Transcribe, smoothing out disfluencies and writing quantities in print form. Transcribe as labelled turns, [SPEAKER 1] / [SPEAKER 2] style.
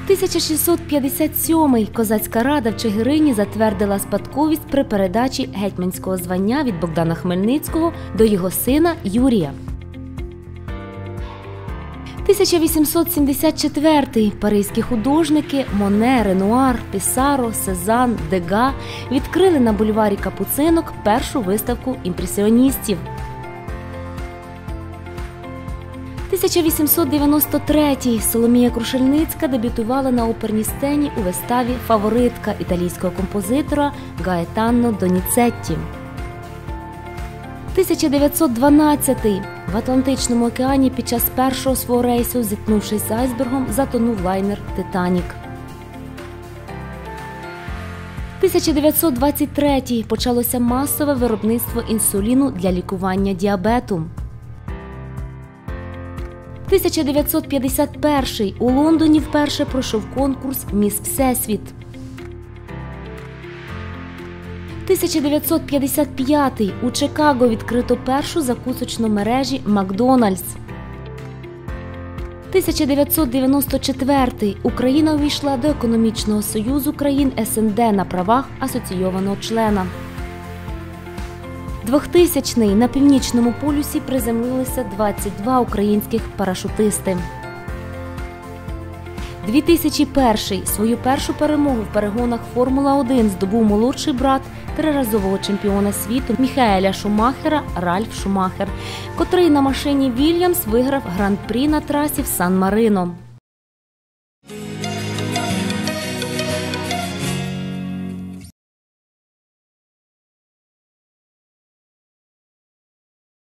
[SPEAKER 1] 1657 Козацька рада в Чигирині затвердила спадковість при передачі гетьманського звання від Богдана Хмельницького до його сина Юрія. 1874 паризькі художники Моне, Ренуар, Пісаро, Сезанн, Дега відкрили на бульварі Капуцинок першу виставку імпресіоністів. 1893 Соломія Крушельницька дебютувала на оперній сцені у виставі «Фаворитка» італійського композитора Гаетано Доніцетті. 1912 в Атлантичному океані під час першого свого рейсу, зіткнувшись з айсбергом, затонув лайнер «Титанік». 1923 почалося масове виробництво інсуліну для лікування діабету. 1951 у Лондоні вперше пройшов конкурс «Міс Всесвіт». 1955 у Чикаго відкрито першу закусочну мережі «Макдональдс». 1994 Україна увійшла до Економічного союзу країн СНД на правах асоційованого члена. 2000-й на Північному полюсі приземлилися 22 українських парашутисти. 2001 свою першу перемогу в перегонах «Формула-1» здобув молодший брат триразового чемпіона світу Міхаеля Шумахера Ральф Шумахер, котрий на машині «Вільямс» виграв гран-прі на трасі в Сан-Марино.